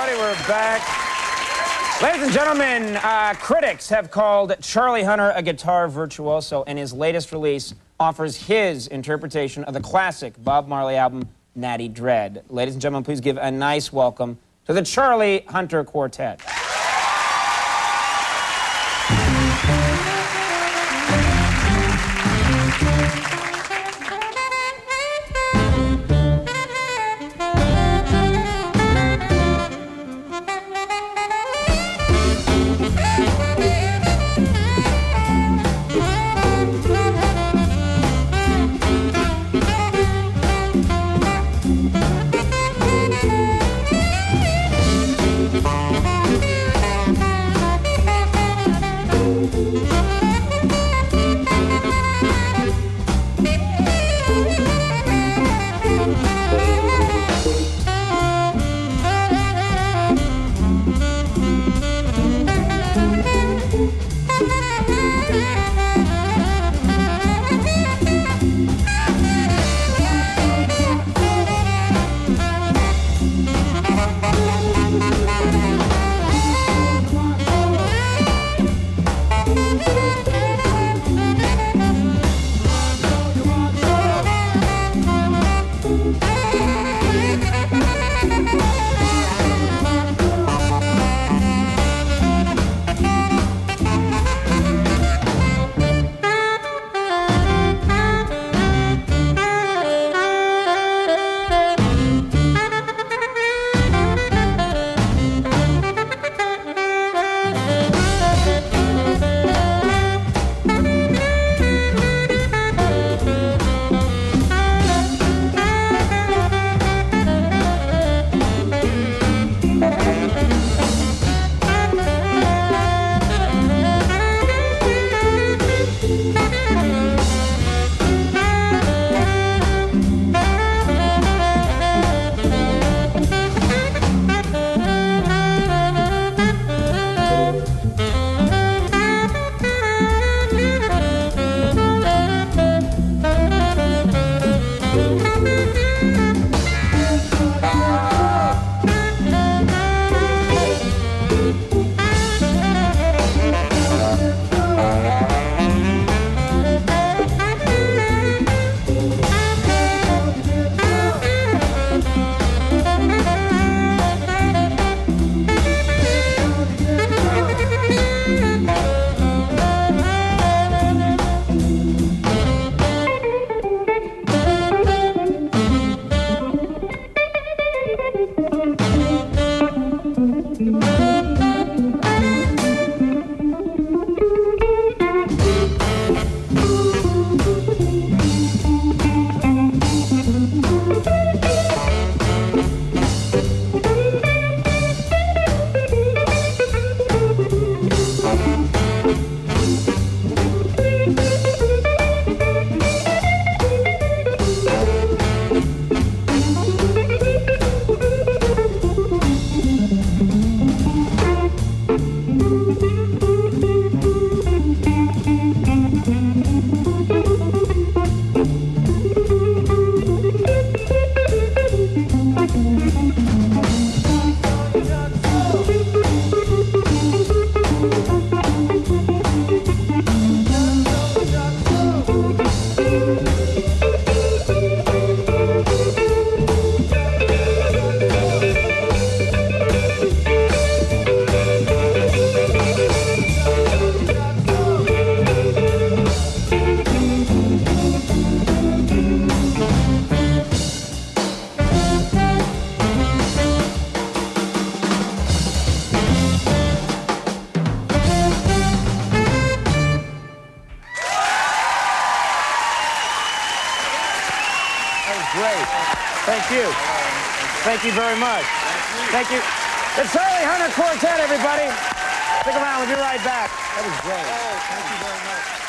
everybody. We're back. Ladies and gentlemen, critics have called Charlie Hunter a guitar virtuoso, and his latest release offers his interpretation of the classic Bob Marley album, Natty Dread. Ladies and gentlemen, please give a nice welcome to the Charlie Hunter Quartet. Great. Thank you. Thank you very much. Thank you. The Charlie Hunter Quartet, everybody. Stick around. We'll be right back. That was great. Oh, thank you very much.